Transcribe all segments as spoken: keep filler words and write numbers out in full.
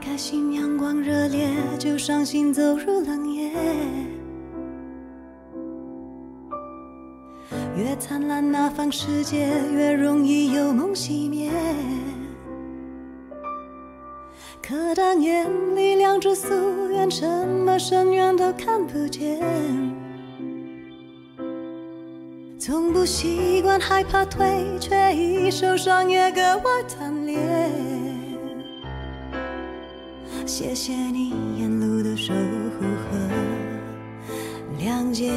开心，阳光热烈，就伤心走入冷夜。越灿烂那方世界，越容易有梦熄灭。可当眼里亮着夙愿，什么深渊都看不见。从不习惯害怕退，却一受伤也格外贪恋。谢谢你沿路的守护和谅解，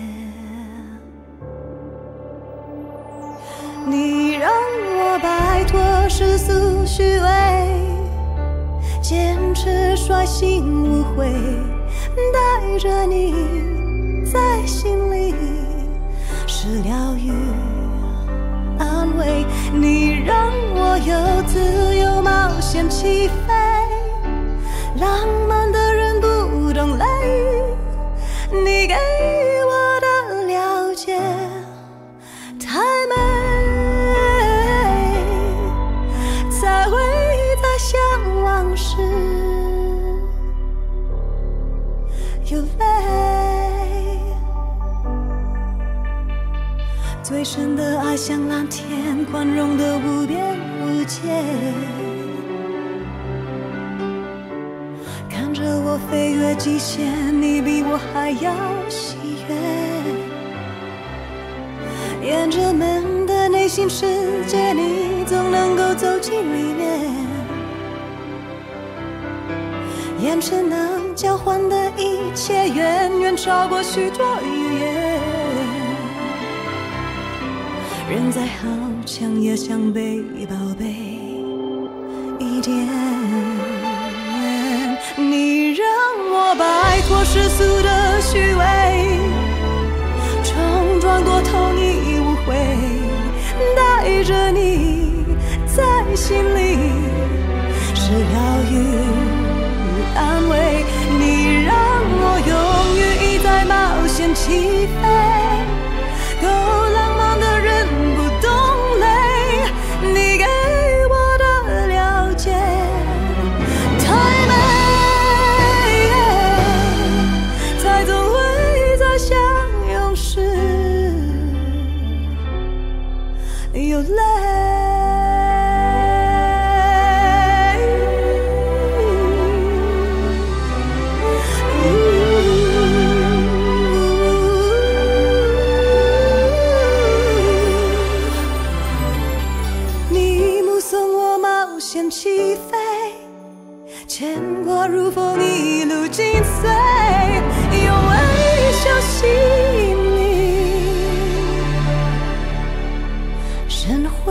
你让我摆脱世俗虚伪，坚持率性无悔，带着你在心里是疗愈安慰。你让我有自由冒险起飞，浪漫的人不懂累，你给我的了解太美，才会在想往事有泪。最深的爱像蓝天，宽容的无边无界，看着我飞越极限，你比我还要喜悦。沿着门的内心世界，你总能够走进里面。眼神能交换的一切，远远超过许多语言。人再好强，也想被宝贝一点。你让我摆脱世俗的虚伪，冲撞过头你无悔，带着你在心里是疗愈安慰。你让我勇于一再冒险起飞，够浪漫的人不懂累，你给我的了解太美，才总会在相拥时有泪。起飞，牵挂如风一路紧随，用微笑吸引你深回。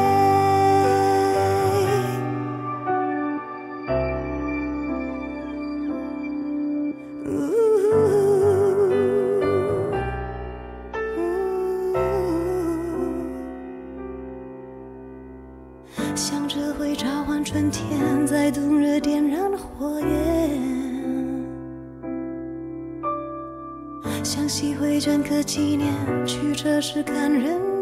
想着会召唤春天，在冬日点燃火焰，想吸回整个纪念，曲折是感人